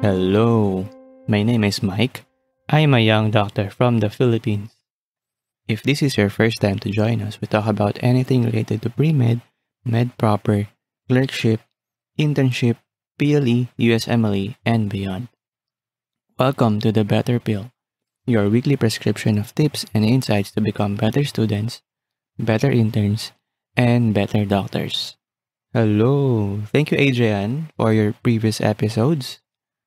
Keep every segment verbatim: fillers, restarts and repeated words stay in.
Hello, my name is Mike. I'm a young doctor from the Philippines. If this is your first time to join us, we talk about anything related to pre-med, med proper, clerkship, internship, P L E, U S M L E, and beyond. Welcome to the Better Pill, your weekly prescription of tips and insights to become better students, better interns, and better doctors. Hello, thank you Adrian for your previous episodes.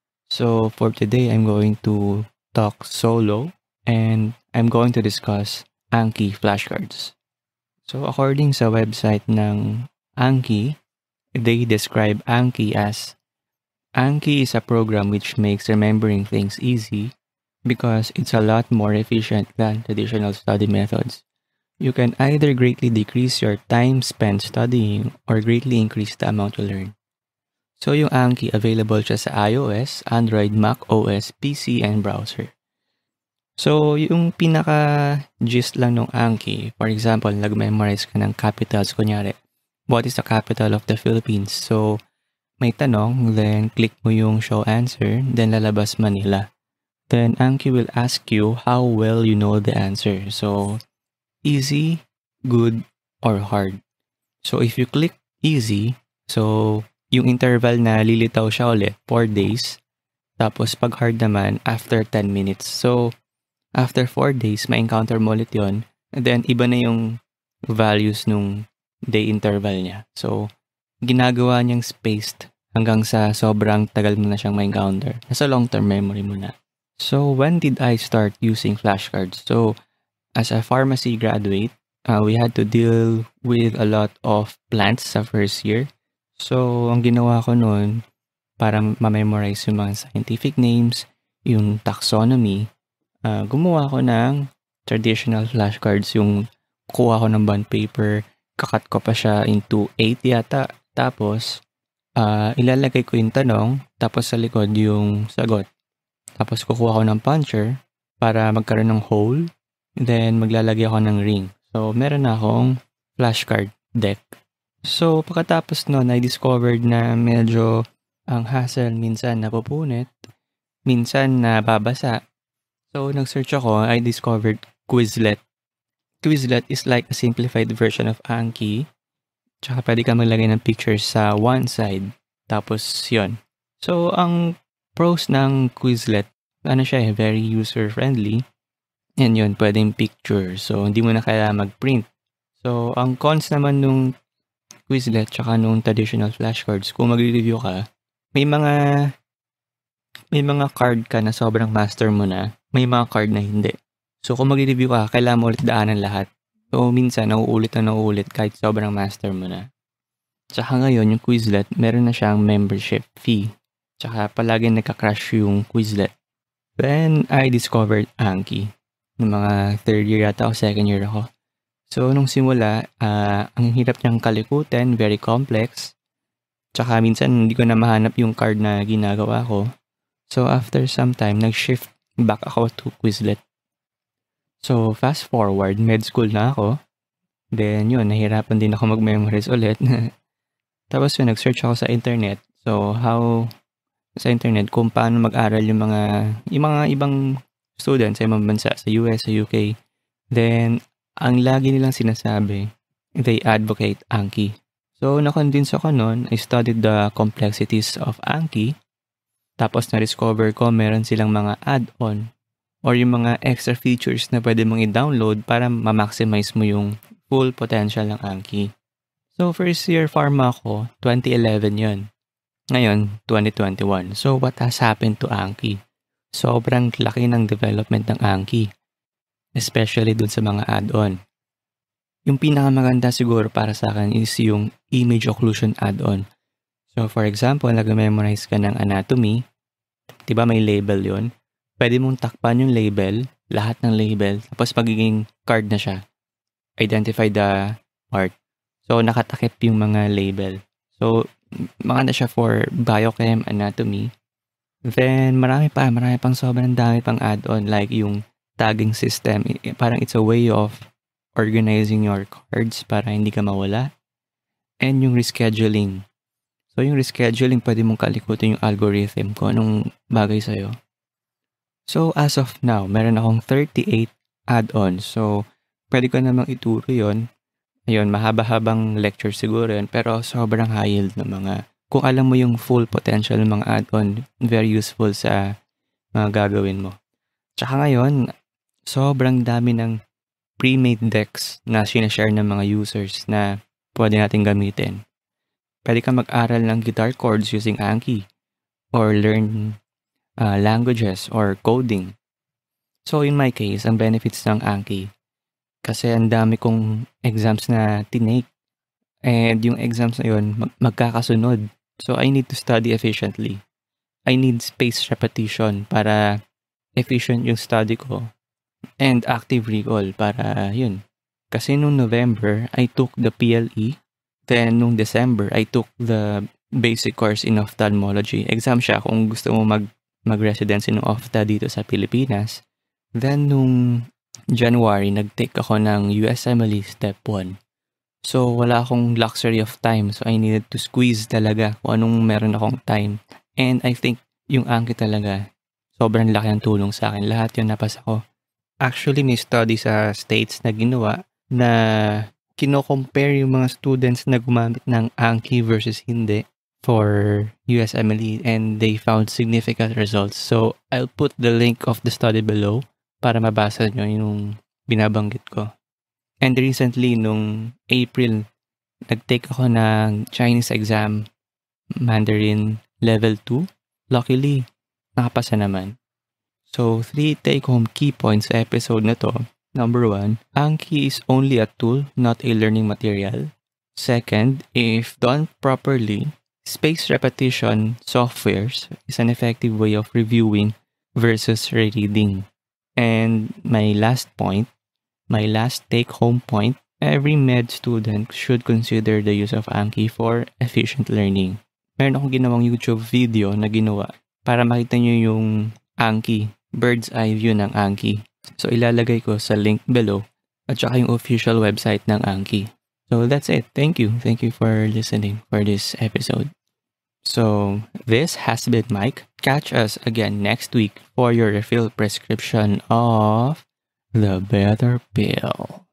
So for today, I'm going to talk solo and I'm going to discuss Anki flashcards. So according sa website ng Anki, they describe Anki as Anki is a program which makes remembering things easy because it's a lot more efficient than traditional study methods. You can either greatly decrease your time spent studying or greatly increase the amount you learn. So yung Anki available siya sa iOS, Android, Mac O S, P C, and browser. So yung pinaka-gist lang ng Anki, for example, nag-memorize ka ng capitals, kunyari, what is the capital of the Philippines? So may tanong, then click mo yung show answer, then lalabas Manila. Then Anki will ask you how well you know the answer. So easy, good, or hard. So if you click easy, so yung interval na lilitaw siya ulit, four days. Tapos pag hard naman, after ten minutes. So, after four days, ma-encounter mo ulit yun. And then, iba na yung values nung day interval niya. So, ginagawa niyang spaced hanggang sa sobrang tagal mo na siyang ma-encounter. Nasa long-term memory mo na. So, when did I start using flashcards? So, as a pharmacy graduate, uh, we had to deal with a lot of plants sa first year. So, ang ginawa ko noon, para ma-memorize yung mga scientific names, yung taxonomy, uh, gumawa ko ng traditional flashcards, yung kuha ko ng bond paper, kakat ko pa siya into eight yata, tapos uh, ilalagay ko yung tanong, tapos sa likod yung sagot. Tapos kukuha ko ng puncher para magkaroon ng hole, then maglalagay ako ng ring. So, meron na akong flashcard deck. So, pagkatapos nun, I discovered na medyo ang hassle minsan napupunit, minsan nababasa. So, nag-search ako, I discovered Quizlet. Quizlet is like a simplified version of Anki. Tsaka pwede ka maglagay ng pictures sa one side. Tapos, yon. So, ang pros ng Quizlet, ano siya eh, very user-friendly. And yun, pwedeng picture. So, hindi mo na kailangan mag-print. So, ang cons naman nung Quizlet tsaka nung traditional flashcards, kung magre-review ka, may mga may mga card ka na sobrang master mo na, may mga card na hindi. So kung magre-review ka, kailangan mo ulit daanan lahat. So minsan, nauulit na nauulit kahit sobrang master mo na. Tsaka ngayon, yung Quizlet, meron na siyang membership fee. Tsaka palagi nagka-crash yung Quizlet. Then, I discovered Anki. Noong mga third year yata o second year ako. So, nung simula, uh, ang hirap niyang kalikutin, very complex. Tsaka minsan, hindi ko na mahanap yung card na ginagawa ko. So, after some time, nag-shift back ako to Quizlet. So, fast forward, med school na ako. Then, yun, nahirapan din ako mag-memorize ulit. Tapos yun, nag-search ako sa internet. So, how, sa internet, kung paano mag-aral yung mga, yung mga ibang students sa ibang bansa, sa U S, sa U K. Then, ang lagi nilang sinasabi, they advocate Anki. So, na-convince ako noon, I studied the complexities of Anki. Tapos, na-discover ko meron silang mga add-on or yung mga extra features na pwede mong i-download para ma-maximize mo yung full potential ng Anki. So, first year pharma ako, twenty eleven yun. Ngayon, twenty twenty-one. So, what has happened to Anki? Sobrang laki ng development ng Anki. Especially dun sa mga add-on. Yung pinakamaganda siguro para sa akin is yung image occlusion add-on. So for example, nag-memorize ka ng anatomy, diba may label yon? Pwede mong takpan yung label, lahat ng label, tapos magiging card na siya. Identify the part. So nakatakip yung mga label. So maganda siya for biochem, anatomy. Then marami pa, marami pang sobrang dami pang add-on like yung tagging system, parang it's a way of organizing your cards para hindi ka mawala. And yung rescheduling. So yung rescheduling, pwede mong kalikutin yung algorithm ko anong bagay sa'yo. So as of now, meron akong thirty-eight add-ons. So pwede ko namang ituro yon. Ayun, mahaba-habang lecture siguro yun, pero sobrang high yield ng mga, kung alam mo yung full potential ng mga add-on, very useful sa mga gagawin mo. Tsaka ngayon, sobrang dami ng pre-made decks na sinashare ng mga users na pwede natin gamitin. Pwede ka mag-aral ng guitar chords using Anki or learn uh, languages or coding. So in my case, ang benefits ng Anki, kasi ang dami kong exams na tinake. And yung exams na yun, mag- magkakasunod. So I need to study efficiently. I need spaced repetition para efficient yung study ko. And active recall para yun. Kasi nung November, I took the P L E. Then nung December, I took the basic course in ophthalmology. Exam siya kung gusto mo mag mag-residency ng ophtha dito sa Pilipinas. Then nung January, nag-take ako ng U S M L E Step one. So, wala akong luxury of time. So, I needed to squeeze talaga kung anong meron akong time. And I think yung Anki talaga, sobrang laki ng tulong sa akin. Lahat yun napasa ko. Actually, may study sa States na ginawa na kino-compare yung mga students na gumamit ng Anki versus hindi for U S M L E and they found significant results. So, I'll put the link of the study below para mabasa nyo yung binabanggit ko. And recently, nung April, nag-take ako ng Chinese exam, Mandarin Level two. Luckily, nakapasa naman. So, three take-home key points sa episode na to. Number one, Anki is only a tool, not a learning material. Second, if done properly, spaced repetition softwares is an effective way of reviewing versus rereading. And my last point, my last take-home point, every med student should consider the use of Anki for efficient learning. Meron akong ginawang YouTube video na ginawa para makita nyo yung Anki, bird's eye view ng Anki. So ilalagay ko sa link below at saka yung official website ng Anki. So that's it. Thank you. Thank you for listening for this episode. So, this has been Mike. Catch us again next week for your refill prescription of The Better Pill.